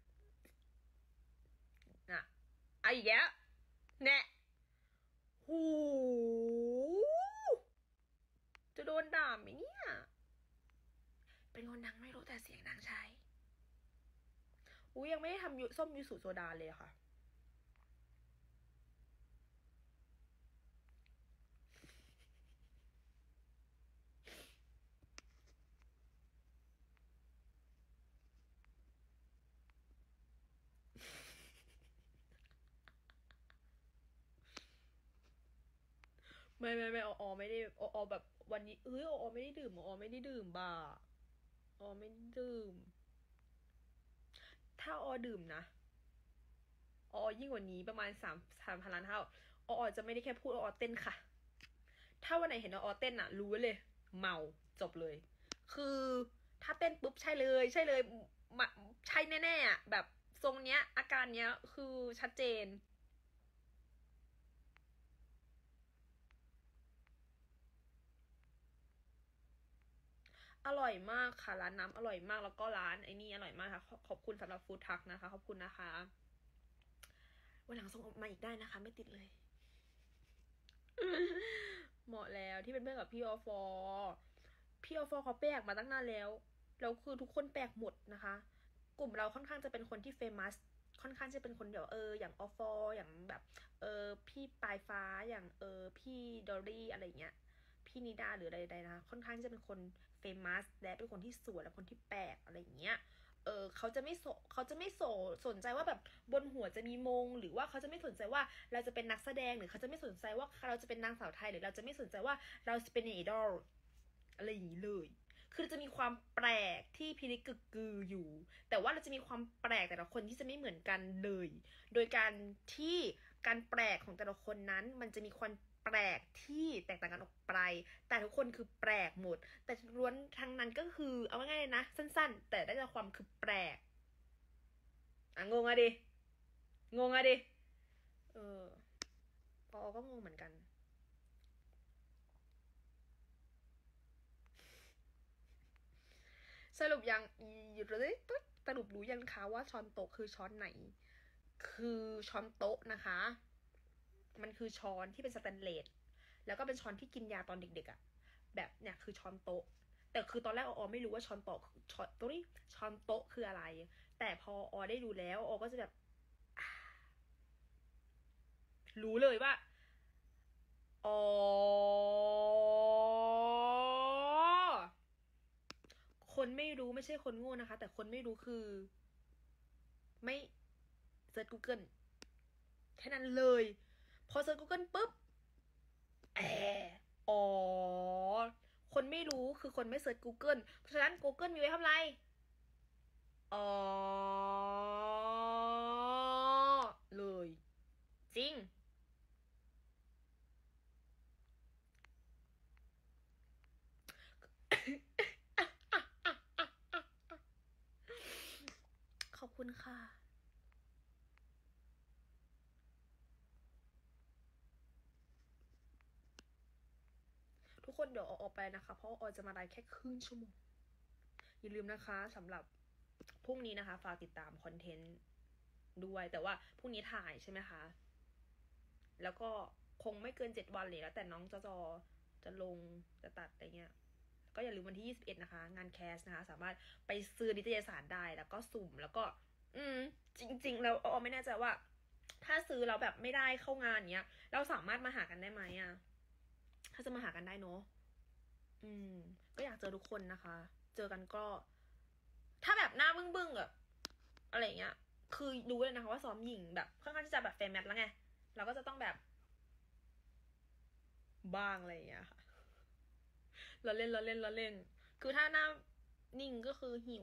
น่ะเอาอีกแล้วแน่หูจะโดนด่าไหมเนี่ยเป็นคนดังไม่รู้แต่เสียงดังใช้อุ้ยยังไม่ได้ทำยูส้มยูสุโซดาเลยค่ะไม่ไม่ไม่ออไม่ได้ออแบบวันนี้เอ้ยออไม่ได้ดื่มออไม่ได้ดื่มบ่าออไม่ได้ดื่มถ้าออดื่มนะออยิ่งกว่านี้ประมาณสามสามพันล้านเท่าออจะไม่ได้แค่พูดออเต้นค่ะถ้าวันไหนเห็นออเต้นอะรู้เลยเมาจบเลยคือถ้าเต้นปุ๊บใช่เลยใช่เลยใช่แน่ๆอะแบบทรงเนี้ยอาการเนี้ยคือชัดเจนอร่อยมากค่ะร้านน้ำอร่อยมากแล้วก็ร้านไอ้นี่อร่อยมากค่ะขอบคุณสำหรับฟู้ดทักนะคะขอบคุณนะคะวันหลังส่งมาอีกได้นะคะไม่ติดเลยเหมาะแล้วที่เป็นเพื่อนกับพี่อฟอพี่อฟอเขาแปลกมาตั้งนานแล้วแล้วคือทุกคนแปลกหมดนะคะกลุ่มเราค่อนข้างจะเป็นคนที่เฟมัสค่อนข้างจะเป็นคนเดี๋ยวเอออย่างอฟออย่างแบบเออพี่ปลายฟ้าอย่างเออพี่ดอรี่อะไรเงี้ยพี่นิดาหรืออะไรใดนะค่อนข้างจะเป็นคนเฟมัสและเป็นคนที่สวยและคนที่แปลกอะไรเงี้ยเออเขาจะไม่โสเขาจะไม่โสสนใจว่าแบบบนหัวจะมีมงหรือว่าเขาจะไม่สนใจว่าเราจะเป็นนักแสดงหรือเขาจะไม่สนใจว่าเราจะเป็นนางสาวไทยหรือเราจะไม่สนใจว่าเราจะเป็นไอดอลอะไรอย่างนี้เลยคือจะมีความแปลกที่พิริกึกกืออยู่ แต่ว่าเราจะมีความแปลกแต่ละคนที่จะไม่เหมือนกันเลย โดยการที่การแปลกของแต่ละคนนั้นมันจะมีความแปลกที่แตกต่างกันออกไป แต่ทุกคนคือแปลกหมด แต่ล้วนทั้งนั้นก็คือเอาง่ายๆนะสั้นๆ แต่ได้แต่ความคือแปลกอ่ะงงอะดิงงอะดิเออปอก็งงเหมือนกันสรุปยังอยู่เลยสรุปรู้ยังคะว่าช้อนโต๊ะคือช้อนไหน คือช้อนโต๊ะนะคะ มันคือช้อนที่เป็นสแตนเลสแล้วก็เป็นช้อนที่กินยาตอนเด็กๆอะ่ะแบบเนี่ยคือช้อนโต๊ะแต่คือตอนแรกออไม่รู้ว่าช้อนโต๊ะช้อนตัวนี้ช้อนโต๊ะคืออะไร แต่พอออได้ดูแล้วออก็จะแบบรู้เลยว่าอ๋อไม่ใช่คนโง่นะคะแต่คนไม่รู้คือไม่เซิร์ช Google แค่นั้นเลยพอเซิร์ช Google ปุ๊บแออ๋อคนไม่รู้คือคนไม่เซิร์ช Google เพราะฉะนั้น Google มีไว้ทำไรอ๋อเลยจริงขอบคุณค่ะทุกคนเดี๋ยวออกไปนะคะเพราะออจะมาไลฟ์แค่ครึ่งชั่วโมงอย่าลืมนะคะสำหรับพรุ่งนี้นะคะฝากติดตามคอนเทนต์ด้วยแต่ว่าพรุ่งนี้ถ่ายใช่ไหมคะแล้วก็คงไม่เกินเจ็ดวันเลยแล้วแต่น้องจอจอจะลงจะตัดอะไรเงี้ยก็อย่าลืมวันที่ยี่สิบเอ็ดนะคะงานแคสนะคะสามารถไปซื้อนิตยสารได้แล้วก็สุ่มแล้วก็อืมจริงๆแล้วออไม่แน่ใจว่าถ้าซื้อเราแบบไม่ได้เข้างานเนี้ยเราสามารถมาหากันได้ไหมอะถ้าจะมาหากันได้เนาะอืมก็อยากเจอทุกคนนะคะ เจอกันก็ ถ้าแบบหน้าบึ้งบึ้งอะอะไรเงี้ยคือรู้เลยนะคะว่าซ้อมหญิงแบบค่อนข้างที่จะแบบแฟร์แมทแล้วไงเราก็จะต้องแบบบ้างอะไรอย่างเงี้ยค่ะเราเล่นเราเล่นเราเล่นคือถ้าหน้านิ่งก็คือหิว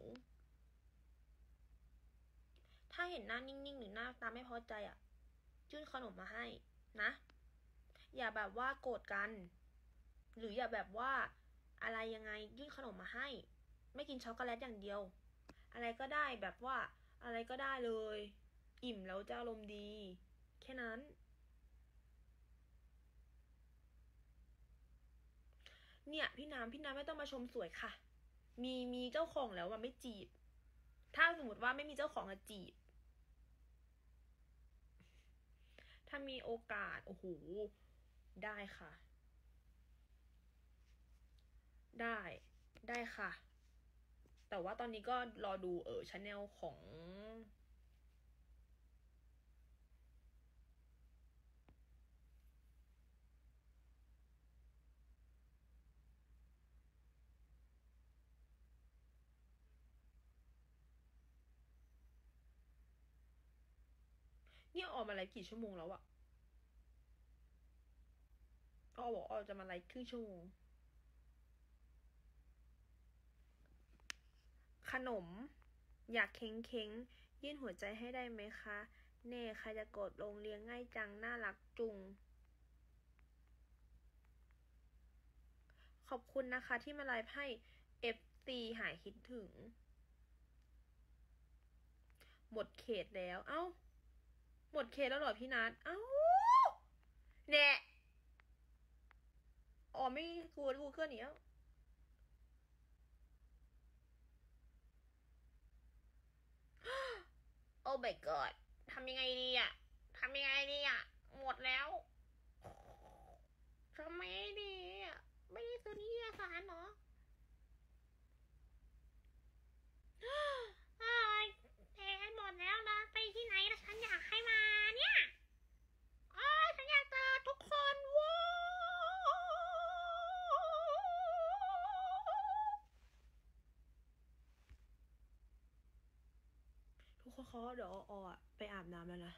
ถ้าเห็นหน้านิ่งๆหรือหน้าตาไม่พอใจอะยื่นขนมมาให้นะอย่าแบบว่าโกรธกันหรืออย่าแบบว่าอะไรยังไงยื่นขนมมาให้ไม่กินช็อกโกแลตอย่างเดียวอะไรก็ได้แบบว่าอะไรก็ได้เลยอิ่มแล้วจะอารมณ์ดีแค่นั้นเนี่ยพี่น้ำพี่น้ำไม่ต้องมาชมสวยค่ะมีมีเจ้าของแล้วอะไม่จีบถ้าสมมติว่าไม่มีเจ้าของอะจีบถ้ามีโอกาสโอ้โหได้ค่ะได้ได้ค่ะแต่ว่าตอนนี้ก็รอดูเออชาแนลของเนี่ยออกมาไลฟ์กี่ชั่วโมงแล้วอะอ้อบอกอ้อจะมาไลฟ์ครึ่งชั่วโมงขนมอยากเค้งเค้งยื่นหัวใจให้ได้ไหมคะเน่ใครจะกดลงเลี้ยงง่ายจังน่ารักจุงขอบคุณนะคะที่มาไลฟ์ให้ เอฟ ซี หายคิดถึงหมดเขตแล้วเอ้าหมดเขตแล้วเหรอพี่นัทเอ้าแน่อ๋อไม่กลัวกูเกิลเนี้ยโอ้ my god ทำยังไงดีอะทำยังไงดีอะหมดแล้วทำไงดีอะไม่ได้ซื้อนิตยสารเหรอเอ้ยเทหมดแล้วนะไปที่ไหนแล้วฉันอยากให้มาเนี่ยโอ้ยฉันอยากเจอทุกคนว้ทุกคนเขาเดี๋ยวออไปอาบน้ำแล้วนะ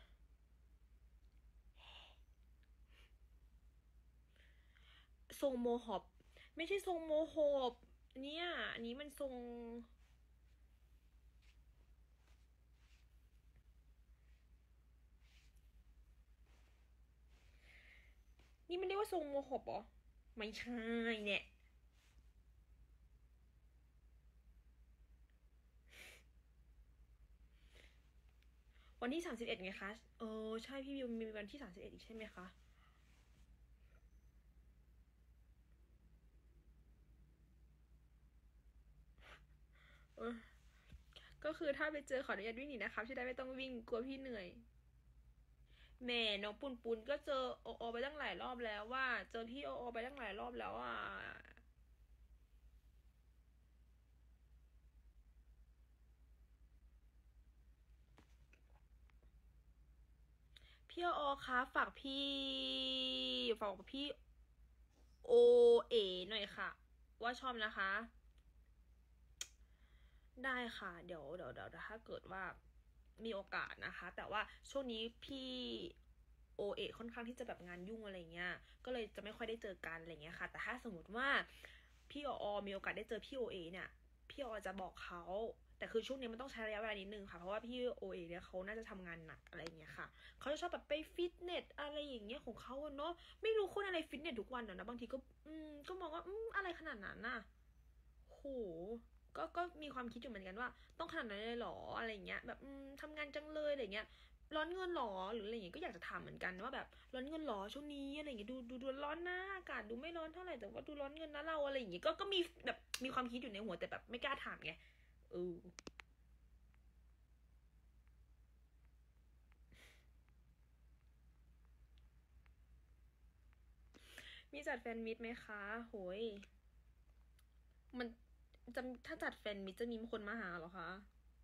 ทรงโมฮอปไม่ใช่ทรงโมโหบเนี่ยอันนี้มันทรงนี่มันเรียกว่าทรงโมโหบเหรอไม่ใช่เนี่ยวันที่สามสิบเอ็ดไงคะเออใช่พี่วิวมีวันที่สามสิบเอ็ดอีกใช่ไหมคะเออก็คือถ้าไปเจอขออนุญาตวิ่งหนีนะครับจะได้ไม่ต้องวิ่งกลัวพี่เหนื่อยแม่น้องปุนปุนก็เจอโอโอไปตั้งหลายรอบแล้วว่าเจอพี่โอโอไปตั้งหลายรอบแล้วอ่ะพี่โอโอคะฝากพี่ฝากพี่โอเอหน่อยค่ะว่าชอบนะคะได้ค่ะเดี๋ยวเดี๋ยวเดี๋ยวถ้าเกิดว่ามีโอกาสนะคะ แต่ว่าช่วงนี้พี่โอเอค่อนข้างที่จะแบบงานยุ่งอะไรเงี้ยก็เลยจะไม่ค่อยได้เจอกันอะไรเงี้ยค่ะแต่ถ้าสมมติว่าพี่ออมีโอกาสได้เจอพี่โอเอเนี่ยพี่ออจะบอกเขาแต่คือช่วงนี้มันต้องใช้ระยะเวลานิดนึงค่ะเพราะว่าพี่โอเอเนี่ยเขาน่าจะทำงานหนักอะไรเงี้ยค่ะเขาจะชอบแบบไปฟิตเนสอะไรอย่างเงี้ยของเขาเนาะไม่รู้คนอะไรฟิตเนสทุกวันนะบางทีก็อืมก็มองว่าอืมอะไรขนาดนั้นน่ะโห ก็ก็มีความคิดอยู่เหมือนกันว่าต้องขนาดนั้นเลยหรออะไรเงี้ยแบบอืมทำงานจังเลยอะไรเงี้ยร้อนเงินหรอหรืออะไรเงี้ยก็อยากจะถามเหมือนกันว่าแบบร้อนเงินหรอช่วงนี้อะไรเงี้ยดูดูดูร้อนนะอากาศดูไม่ร้อนเท่าไหร่แต่ว่าดูร้อนเงินนะเราอะไรอย่างเงี้ยก็ก็มีแบบมีความคิดอยู่ในหัวแต่แบบไม่กล้าถามไงเออมีจัดแฟนมิตไหมคะโหยมันจะถ้าจัดแฟนมิตจะมีคนมาหาเหรอคะ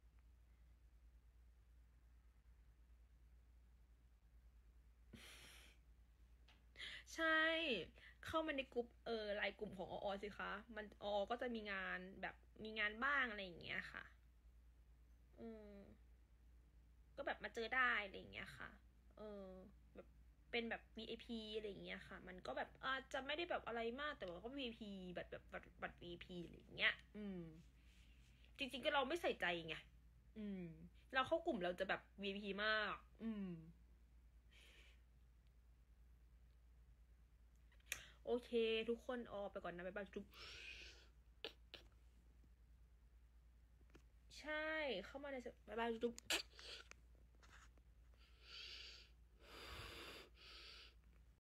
ใช่เข้ามาในกลุ่มเออไลน์กลุ่มของออสิคะมันออก็จะมีงานแบบมีงานบ้างอะไรอย่างเงี้ยค่ะ อืมก็แบบมาเจอได้อะไรอย่างเงี้ยค่ะเออแบบเป็นแบบ วี ไอ พี อพีอะไรอย่างเงี้ยค่ะมันก็แบบอาจจะไม่ได้แบบอะไรมากแต่ว่าก็ วี ไอ พี แบบแบบบัตรบัตร วี ไอ พี อะไรอย่างเงี้ยอืมจริงๆก็เราไม่ใส่ใจไงอืมเราเข้ากลุ่มเราจะแบบ วี ไอ พี มากอืมโอเคทุกคนออกไปก่อนนะบ๊ายบายจุ๊บใช่เข้ามาในบ๊ายบายจุ๊บ